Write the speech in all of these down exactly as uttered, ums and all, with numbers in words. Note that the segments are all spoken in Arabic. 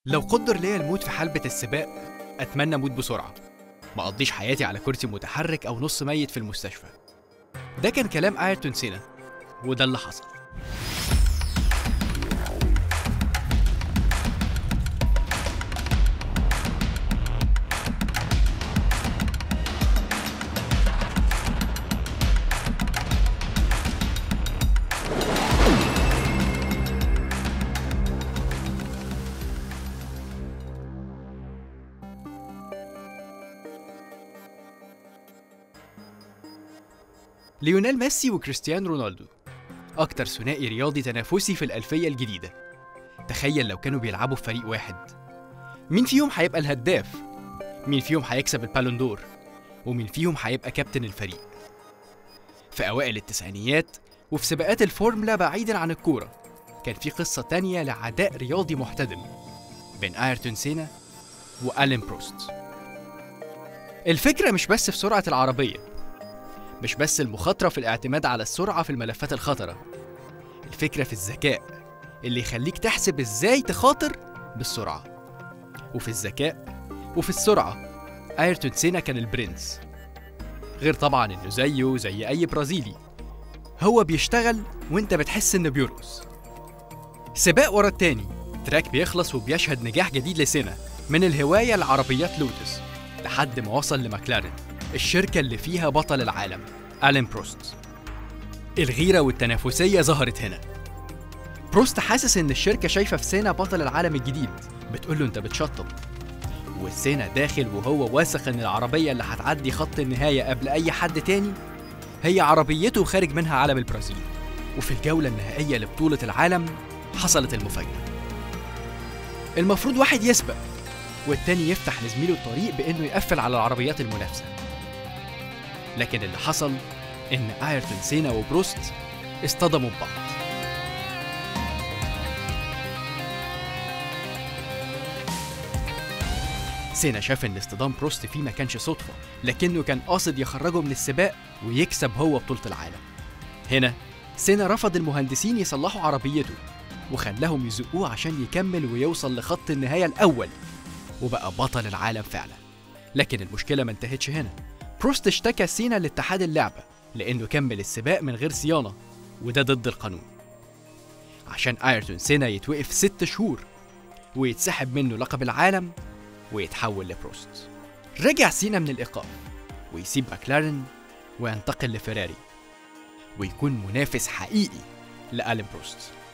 لو قدر ليا الموت في حلبة السباق، أتمنى أموت بسرعة، ما أقضيش حياتي على كرسي متحرك أو نص ميت في المستشفى. ده كان كلام آيرتون سينا، وده اللي حصل. ليونيل ميسي وكريستيانو رونالدو، أكتر ثنائي رياضي تنافسي في الألفية الجديدة. تخيل لو كانوا بيلعبوا في فريق واحد، مين فيهم هيبقى الهداف؟ مين فيهم هيكسب البالون دور؟ ومين فيهم هيبقى كابتن الفريق؟ في أوائل التسعينيات وفي سباقات الفورمولا بعيداً عن الكورة، كان في قصة تانية لعداء رياضي محتدم بين آيرتون سينا وألين بروست. الفكرة مش بس في سرعة العربية، مش بس المخاطرة في الاعتماد على السرعة في الملفات الخطرة، الفكرة في الذكاء اللي يخليك تحسب ازاي تخاطر بالسرعة. وفي الذكاء وفي السرعة، آيرتون سينا كان البرنس. غير طبعا انه زيه زي اي برازيلي، هو بيشتغل وانت بتحس انه بيرقص. سباق ورا التاني، تراك بيخلص وبيشهد نجاح جديد لسينا، من الهواية لعربيات لوتس لحد ما وصل لماكلارين، الشركة اللي فيها بطل العالم ألين بروست. الغيرة والتنافسية ظهرت هنا. بروست حاسس إن الشركة شايفة في سينا بطل العالم الجديد، بتقوله أنت بتشطب. والسينا داخل وهو واثق إن العربية اللي هتعدي خط النهاية قبل أي حد تاني هي عربيته، خارج منها علم البرازيل. وفي الجولة النهائية لبطولة العالم حصلت المفاجأة. المفروض واحد يسبق والتاني يفتح لزميله الطريق بإنه يقفل على العربيات المنافسة، لكن اللي حصل إن آيرتون سينا وبروست اصطدموا ببعض. سينا شاف إن اصطدام بروست فيه ما كانش صدفة، لكنه كان قاصد يخرجه من السباق ويكسب هو بطولة العالم. هنا سينا رفض المهندسين يصلحوا عربيته وخلاهم يزقوه عشان يكمل ويوصل لخط النهاية الأول، وبقى بطل العالم فعلا. لكن المشكلة ما انتهتش هنا. بروست اشتكى سينا لاتحاد اللعبة لأنه كمل السباق من غير صيانة، وده ضد القانون. عشان آيرتون سينا يتوقف ست شهور ويتسحب منه لقب العالم ويتحول لبروست. رجع سينا من الإيقاف ويسيب ماكلارين وينتقل لفيراري ويكون منافس حقيقي لألين بروست.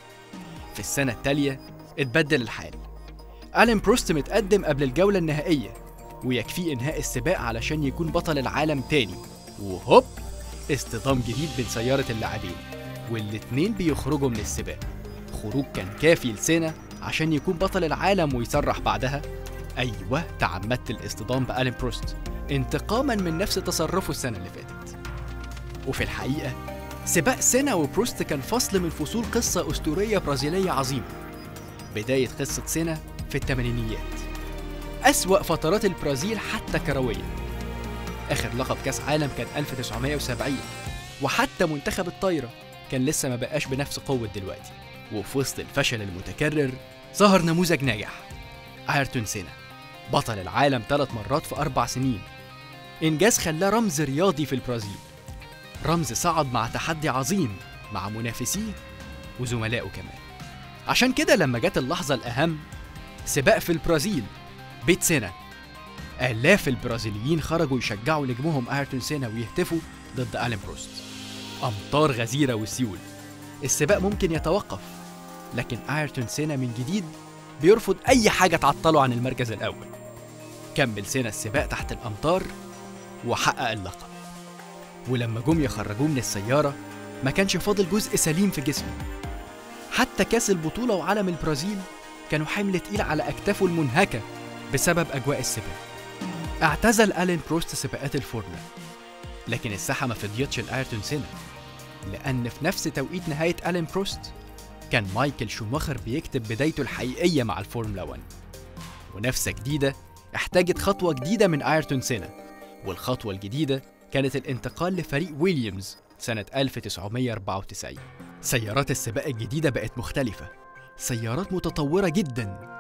في السنة التالية اتبدل الحال. ألين بروست متقدم قبل الجولة النهائية ويكفيه إنهاء السباق علشان يكون بطل العالم تاني، وهوب اصطدام جديد بين سيارة اللاعبين والاتنين بيخرجوا من السباق. خروج كان كافي لسينا عشان يكون بطل العالم ويصرح بعدها: أيوه، تعمدت الاصطدام بألين بروست انتقاما من نفس تصرفه السنة اللي فاتت. وفي الحقيقة سباق سينا وبروست كان فصل من فصول قصة أسطورية برازيلية عظيمة. بداية قصة سينا في الثمانينيات، أسوأ فترات البرازيل حتى كرويا. آخر لقب كاس عالم كان ألف وتسعمائة وسبعين، وحتى منتخب الطايرة كان لسه ما بقاش بنفس قوة دلوقتي. وفي وسط الفشل المتكرر ظهر نموذج ناجح، آيرتون سينا، بطل العالم ثلاث مرات في أربع سنين. إنجاز خلاه رمز رياضي في البرازيل، رمز صعد مع تحدي عظيم مع منافسيه وزملائه كمان. عشان كده لما جت اللحظة الأهم، سباق في البرازيل بيت سينا، آلاف البرازيليين خرجوا يشجعوا نجمهم آيرتون سينا ويهتفوا ضد ألين بروست. أمطار غزيرة وسيول. السباق ممكن يتوقف، لكن آيرتون سينا من جديد بيرفض أي حاجة تعطله عن المركز الأول. كمل سينا السباق تحت الأمطار وحقق اللقب. ولما جم يخرجوه من السيارة ما كانش فاضل جزء سليم في جسمه. حتى كاس البطولة وعلم البرازيل كانوا حمل تقيل على أكتافه المنهكة بسبب أجواء السباق. اعتزل ألين بروست سباقات الفورمولا، لكن الساحة ما فضيتش لآيرتون سينا، لأن في نفس توقيت نهاية ألين بروست كان مايكل شوماخر بيكتب بدايته الحقيقية مع الفورمولا واحد. ونفسة جديدة احتاجت خطوة جديدة من آيرتون سينا، والخطوة الجديدة كانت الانتقال لفريق ويليامز سنة ألف وتسعمائة وأربعة وتسعين. سيارات السباق الجديدة بقت مختلفة، سيارات متطورة جدا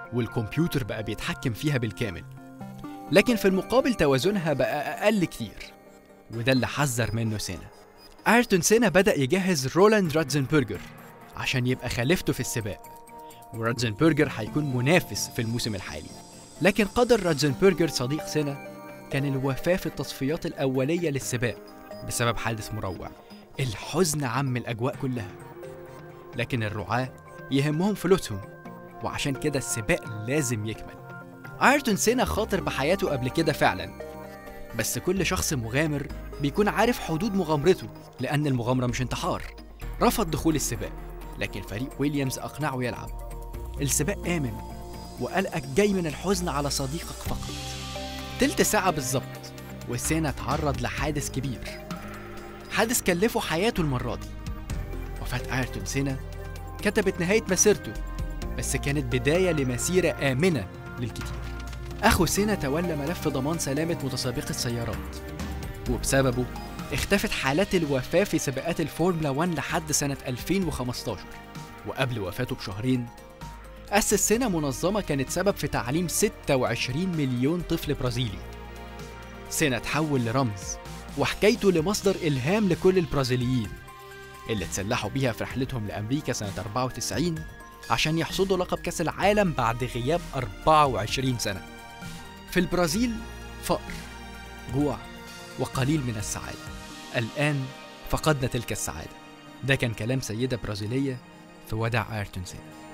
والكمبيوتر بقى بيتحكم فيها بالكامل، لكن في المقابل توازنها بقى أقل كتير، وده اللي حذر منه سينا. أيرتون سينا بدأ يجهز رولاند راتزنبرجر عشان يبقى خليفته في السباق، وراتزنبرجر هيكون منافس في الموسم الحالي. لكن قدر راتزنبرجر صديق سينا كان الوفاة في التصفيات الأولية للسباق بسبب حادث مروع. الحزن عم الأجواء كلها، لكن الرعاة يهمهم فلوسهم، وعشان كده السباق لازم يكمل. أيرتون سينا خاطر بحياته قبل كده فعلا، بس كل شخص مغامر بيكون عارف حدود مغامرته، لأن المغامرة مش انتحار. رفض دخول السباق، لكن فريق ويليامز أقنعه يلعب. السباق آمن، وقلقك جاي من الحزن على صديقك فقط. تلت ساعة بالظبط وسينا تعرض لحادث كبير، حادث كلفه حياته المرة دي. وفاة أيرتون سينا كتبت نهاية مسيرته، بس كانت بداية لمسيرة آمنة للكتير. أخو سينا تولى ملف ضمان سلامة متسابقي السيارات، وبسببه اختفت حالات الوفاة في سباقات الفورمولا واحد لحد سنة ألفين وخمستاشر. وقبل وفاته بشهرين أسس سينا منظمة كانت سبب في تعليم ستة وعشرين مليون طفل برازيلي. سينا تحول لرمز وحكايته لمصدر إلهام لكل البرازيليين اللي اتسلحوا بيها في رحلتهم لأمريكا سنة أربعة وتسعين عشان يحصدوا لقب كأس العالم بعد غياب أربعة وعشرين سنة. في البرازيل فقر، جوع، وقليل من السعادة. الآن فقدنا تلك السعادة. ده كان كلام سيدة برازيلية في وداع أيرتون سينا.